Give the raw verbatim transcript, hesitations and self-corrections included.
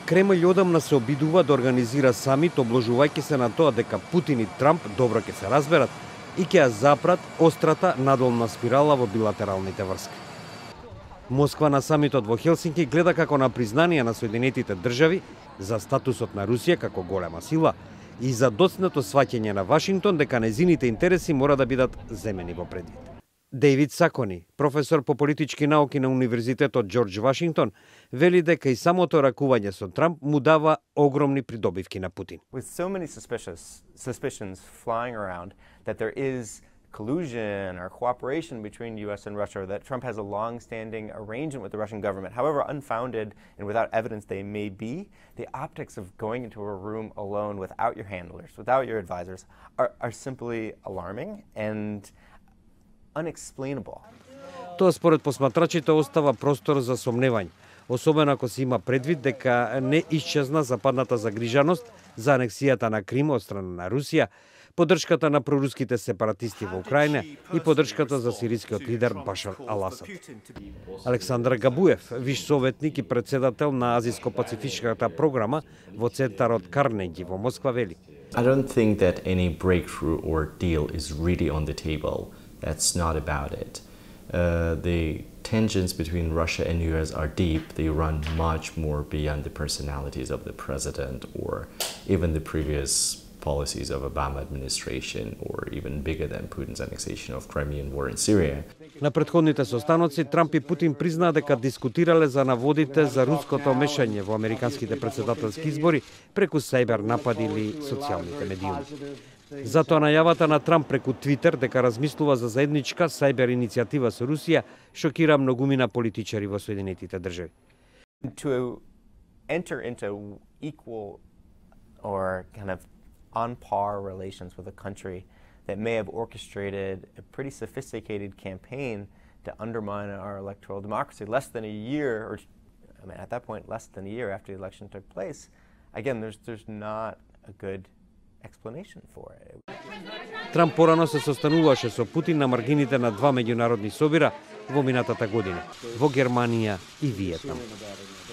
Кремљ одамна се обидува да организира самит, обложувајќи се на тоа дека Путин и Трамп добро ќе се разберат и ќе ја запрат острата надолна спирала во билатералните врски. Москва на самитот во Хелсинки гледа како на признание на Соединетите држави за статусот на Русија како голема сила и за доцнато сваќање на Вашингтон дека незините интереси мора да бидат земени во предвид. Дейвид Сакони, професор по политички науки на Универзитетот Џорџ Вашингтон, вели дека и самото ракување со Трамп му дава огромни придобивки на Путин. With so many suspicious suspicions flying around that there is collusion or cooperation between U S and Russia, or that Trump has a long-standing arrangement with the Russian government, however unfounded and without evidence they may be, the optics of going into a room alone without your handlers, without your advisors, are, are simply alarming and unexplainable. Тоа според посматрачите остава простор за сомневање, особено ако се има предвид дека не исчезна западната загрижаност за анексијата на Крим од страна на Русија, поддршката на проруските сепаратисти во Украина и поддршката за сирискиот лидер Башар ал-Асад. Александар Габуев, виш советник и председател на Азиско-пацифичката програма во центарот Карнеги во Москва, вели: I don't think that any breakthrough or deal is really on the table. That's not about it. Uh, the tensions between Russia and U S are deep. They run much more beyond the personalities of the president or even the previous policies of Obama administration, or even bigger than Putin's annexation of Crimean war in Syria. На претходните состаноци Трамп и Путин признаа дека дискутирале за наводите за руското мешање во американските претседателски избори преку сајбер напади или социјалните медиуми. Затоа најавата на Трамп преку Твитер дека размислува за заедничка сајбер иницијатива со Русија шокира многумина политичари во Соединетите држави. To enter into equal or kind of on par relations with a country that may have orchestrated a pretty sophisticated campaign to undermine our electoral democracy less than a year, or I mean, at that point, less than a year after the election took place. Again, there's there's not a good explanation for it. Трамп порано се состануваше со Путин на маргините на два меѓународни собира во минатата година во Германија и Виетнам.